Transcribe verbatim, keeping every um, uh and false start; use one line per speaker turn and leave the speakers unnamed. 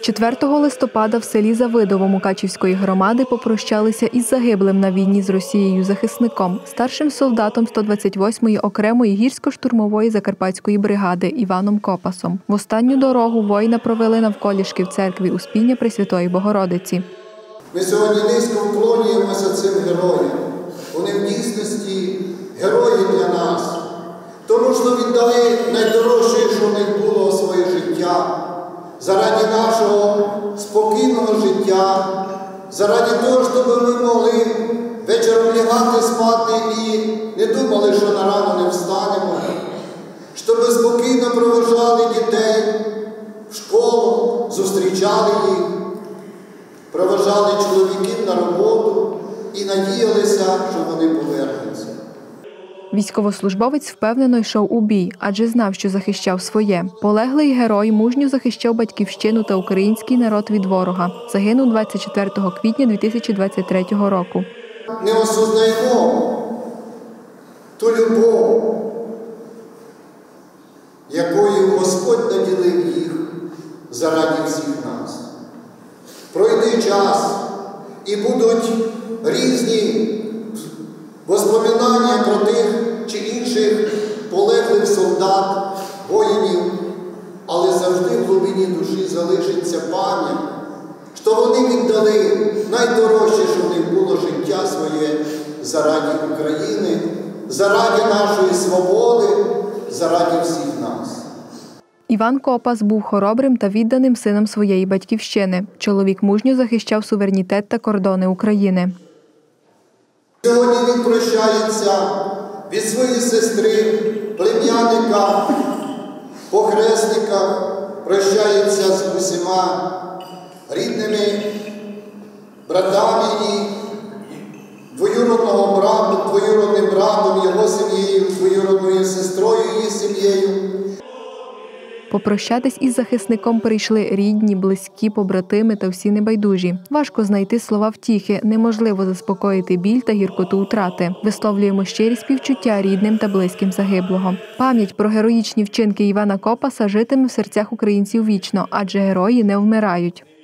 четвертого листопада в селі Завидово Мукачівської громади попрощалися із загиблим на війні з Росією захисником, старшим солдатом сто двадцять восьмої окремої гірсько-штурмової закарпатської бригади Іваном Копасом. В останню дорогу воїна провели навколішки в церкві Успіння Пресвятої Богородиці.
Ми сьогодні низько вклонюємося цим героям. Вони в дійсності герої для нас, тому що віддали найдорожче, що в них було, своє життя. Заради нашого спокійного життя, заради того, щоб ми могли вечором лягати спати і не думали, що на рану не встанемо, щоб спокійно проводжали дітей в школу, зустрічали їх, проводжали чоловіків на роботу і надіялися, що вони повернуться.
Військовослужбовець впевнено йшов у бій, адже знав, що захищав своє. Полеглий герой мужньо захищав батьківщину та український народ від ворога. Загинув двадцять четвертого квітня дві тисячі двадцять третього року.
Не осознаємо ту любов, якою Господь наділив їх заради всіх нас. Пройде час і будуть різні воспоминання про тих чи інших полеглих солдат, воїнів, але завжди в глибині душі залишиться пам'ять, що вони віддали найдорожче, що в них було, життя своє заради України, заради нашої свободи, заради всіх нас.
Іван Копас був хоробрим та відданим сином своєї батьківщини. Чоловік мужньо захищав суверенітет та кордони України.
Сьогодні він прощається від своєї сестри, плем'янника, похресника, прощається з усіма рідними братами і двоюродного брата, двоюродним братом, його сім'єю, двоюродною сестрою, її сім'єю.
Попрощатись із захисником прийшли рідні, близькі, побратими та всі небайдужі. Важко знайти слова втіхи, неможливо заспокоїти біль та гіркоту втрати. Висловлюємо щирі співчуття рідним та близьким загиблого. Пам'ять про героїчні вчинки Івана Копаса житиме в серцях українців вічно, адже герої не вмирають.